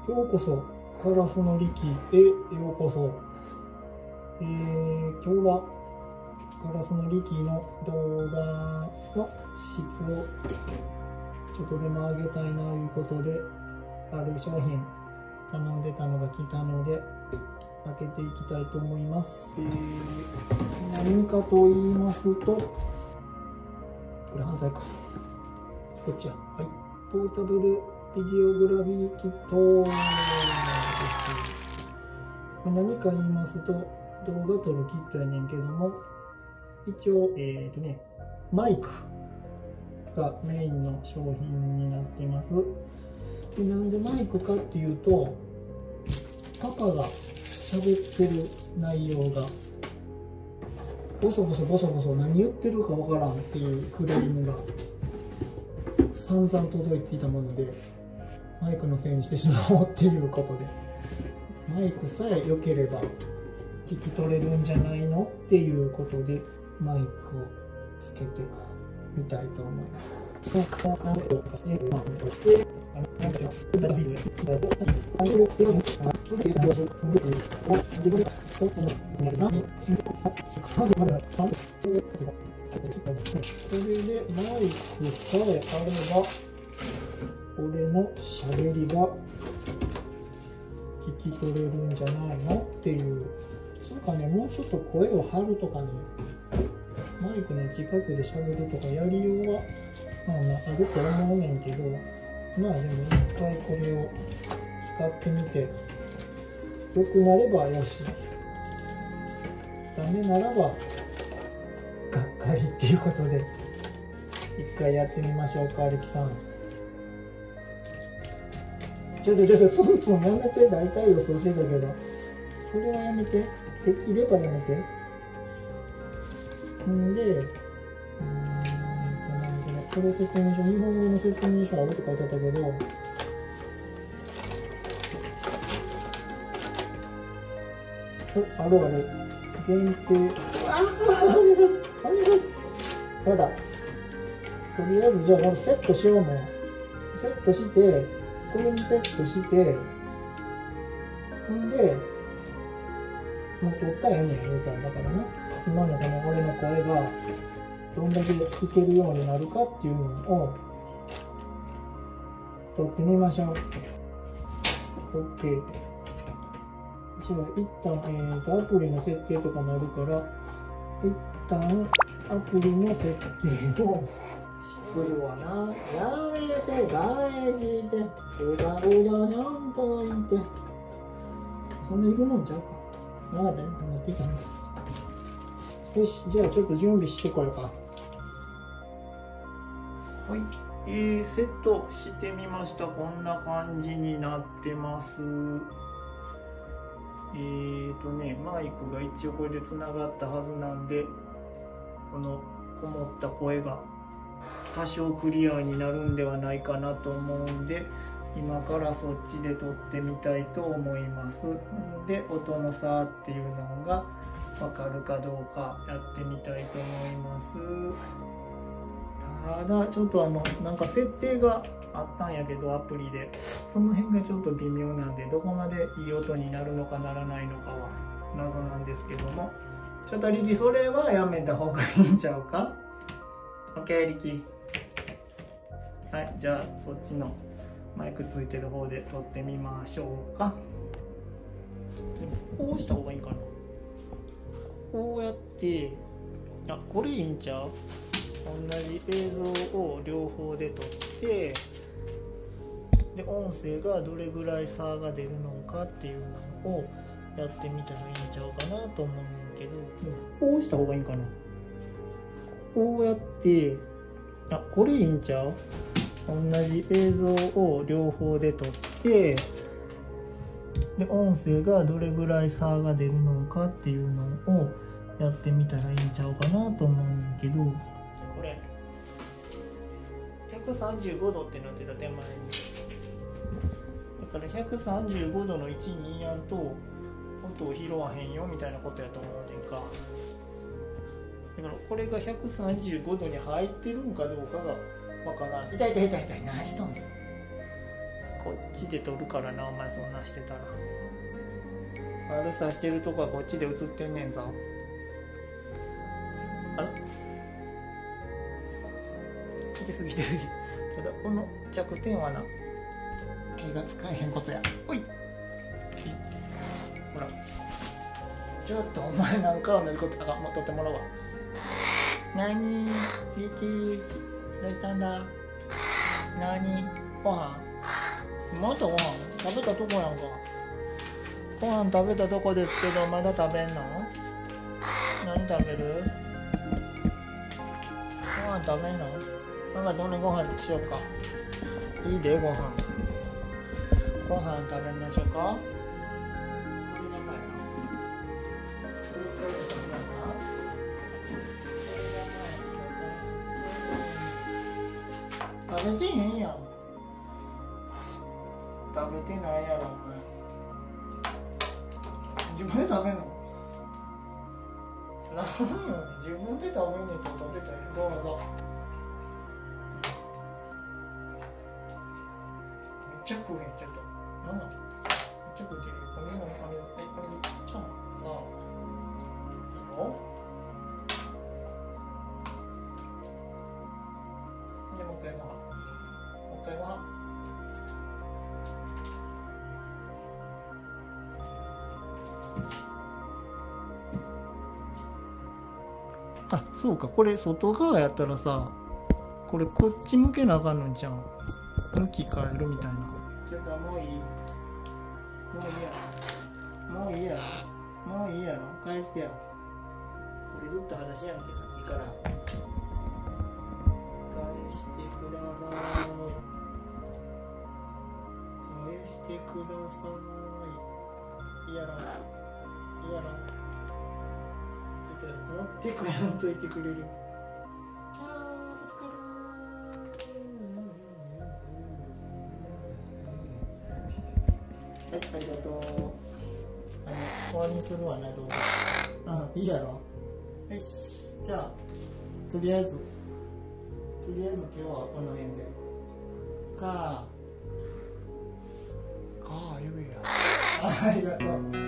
ようこそカラスの力へようこそ。今日はカラスの力の動画の質をちょっとでも上げたいなということで、ある商品頼んでたのが来たので開けていきたいと思います。何かと言いますと、これ反対か、こっちや。はい、ポータブルビデオグラビーキットです。何か言いますと、動画撮るキットやねんけども、一応マイクがメインの商品になってます。で、なんでマイクかっていうと、パパが喋ってる内容がボソボソ何言ってるかわからんっていうクレームが散々届いていたもので、マイクのせいにしてしまおうっていうことで、マイクさえ良ければ聞き取れるんじゃないのっていうことでマイクをつけてみたいと思います。それでマイクさえあれば俺のしゃべりが聞き取れるんじゃないのっていう。そうかね、もうちょっと声を張るとかね、マイクの近くでしゃべるとかやりようはあると思うねんけど、でも一回これを使ってみて良くなればよし、ダメならばがっかりっていうことで一回やってみましょうか。アレキさん、ちょっとツンツンやめて。大体予想してたけど、それはやめて。できればやめて。んで、これ説明書、日本語の説明書あるって書いてあったけど、ある。限定。ただ、とりあえずじゃあこれセットしようもん。セットして、これにセットして、んで、もう撮ったらええねん言うたんだからな。今のこの俺の声がどんだけ聞けるようになるかっていうのを撮ってみましょう。OK。じゃあ一旦、アプリの設定とかもあるから、一旦アプリの設定をするわな。やめて、大事で、うだうだしゃんといて。そんないるもんちゃうか。まだね、持っていかない。よし、じゃあちょっと準備してこようか。はい、セットしてみました。こんな感じになってます。マイクが一応これでつながったはずなんで、このこもった声が多少クリアになるんではないかなと思うんで、今からそっちで撮ってみたいと思います。で、音の差っていうのが分かるかどうかやってみたいと思います。ただちょっとなんか設定があったんやけど、アプリでその辺がちょっと微妙なんで、どこまでいい音になるのかならないのかは謎なんですけども、ちょっと力それはやめた方がいいんちゃうか。 OK 力。はい、じゃあそっちのマイクついてる方で撮ってみましょうか。こうした方がいいかな。こうやって、これいいんちゃう。同じ映像を両方で撮って、で音声がどれぐらい差が出るのかっていうのをやってみたらいいんちゃうかなと思うねんけど、こうした方がいいんかな。こうやって、これいいんちゃう。同じ映像を両方で撮って、で音声がどれぐらい差が出るのかっていうのをやってみたらいいんちゃうかなと思うねんけど、これ135度ってなってた手前に、だから135度の位置にいやんと音を拾わへんよみたいなことやと思うねんか。だからこれが135度に入ってるんかどうかがわからん。痛い何しとんねん。 こっちで撮るからな、お前そんなんしてたら。悪さしてるとこはこっちで映ってんねんぞ。あら、来てすぎてすぎ。ただこの弱点はな、気が使えへんことや。おい、ほら、ちょっとお前なんか同じこと、あ、もう撮ってもらうわ。なに、リキ、どうしたんだ。なに、ご飯。またご飯食べたとこやんか。ご飯食べたとこですけど、まだ食べんの？何食べる？ご飯食べんの？なんかどんなご飯にしようか。いいで、ご飯。ご飯食べましょうか。食べてへんやん。食べてないやろ、お前。自分で食べんの？何よ、自分で食べんねんと食べたい。どうぞ。めっちゃ食うやん、ちょっと。なんだ？めっちゃ食うてる。これもこれちゃん。さあ。いいよ。で、もう一回ご飯。もう一回ご飯。あ、そうか、これ外側やったらさ、これこっち向けなあかんのんちゃう？向き変えるみたいな。ちょっともういい？もういいやろ？もういいやろ？もういいやろ？返してや。これずっと話やんけ、さっきから。返してください。返してください。いいやろ？いいやろ？持ってこやんといてくれる。はい、ありがとう。終わりにするわね、どうぞ。あ、いいやろ。よし、じゃあとりあえず今日はこの辺で。かあ言うや。ありがとう。